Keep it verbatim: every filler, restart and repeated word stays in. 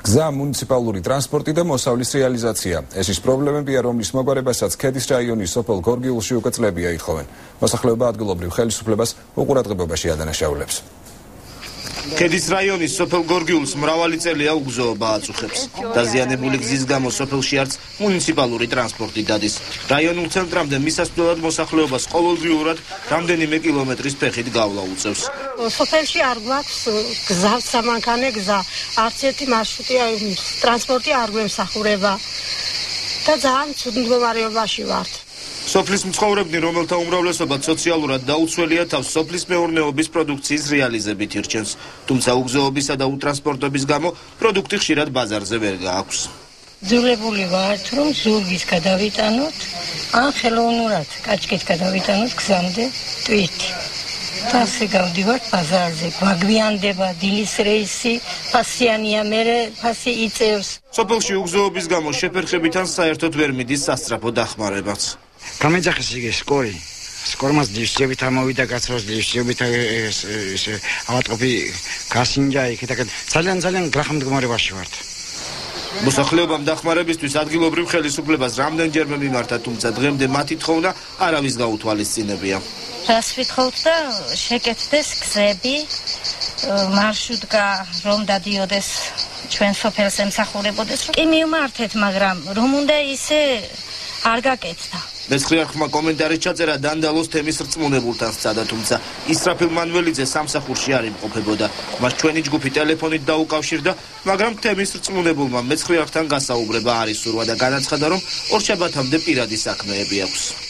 გზა, მუნიციპალური ტრანსპორტი და მოსავლის რეალიზაცია. ეს ის პრობლემებია, რომლის მოგვარებასაც ქედის რაიონის სოფელ გორგიულში უკვე წლებია ითხოვენ. მოსახლეობა ადგილობრივ ხელისუფლებას უყურადღებობაში ადანაშაულებს. ქედის რაიონის სოფელ გორგიულს მრავალი წელია უგზოობა აწუხებს. დაზიანებული გზის გამო სოფელში არც მუნიციპალური ტრანსპორტი დადის. რაიონულ ცენტრამდე მისასვლელად მოსახლეობას ყოველდღიურად რამდენიმე კილომეტრის ფეხით გავლა უწევს. სოფელში არ გვაქვს გზა, სამანქანე გზა, არც ერთი მარშრუტი ტრანსპორტი არ გვემსახურება და ძალიან ცუდ მდგომარეობაში ვართ. სოფლის მცხოვრებნი, რომელთა უმრავლესობა სოციალურად დაუცველია, თავს სოფლის მეურნეობის პროდუქციის რეალიზებით ირჩევს. თუმცა უგზოობისა და უტრანსპორტობის გამო პროდუქტი ხშირად ბაზარზე ვერ გააქვს. ძულებული ვართ, რომ ზურგის გადავიტანოთ, ან ხელოვნურად კაჭკით გადავიტანოთ გზამდე ტვირთი. და ასე გავდივართ ბაზარზე, გვაგვიანდება დილის რეისი, ფასიანია, მერე ფასი იწევს. სოფელში უგზოობის გამო შეფერხებიდან საერთოდ ვერ მიდის სასწრაფო დახმარებაც. გამეძახეს იგი სკორი. სკორმას დივსებით ამოვიდა გაცროს დივსებით ესე ავატყოფი გასინჯა იქიდან ძალიან ძალიან გრახამდგომარეობაში ვართ. მოსახლეობამ დახმარებისთვის ადგილობრივ ხელისუფლებას რამდენჯერმე მიმართა, თუმცა დღემდე მათი თხოვნა არავის გაუთვალისწინებია. რას ვითხოვთ და შეკეთდეს გზები, მარშრუტკა რომ დადიოდეს ჩვენ სოფელს ემსახურებოდეს, რომ კი მივმართეთ, მაგრამ რომ უნდა ისე არ გაკეთდა. მეცხრიარხმა კომენტარი ჩაწერა დანდალოს თემის რწმუნებულთან სცადა, თუმცა ისრაფილ მანველიძე სამსახურში არ იმყოფებოდა. მას ჩვენი ჯგუფი ტელეფონით დაუკავშირდა, მაგრამ თემის რწმუნებულმა მეცხრიარხთან გასაუბრება არ ისურვა და განაცხადა, რომ ორშაბათამდე პირადი საქმეები აქვს.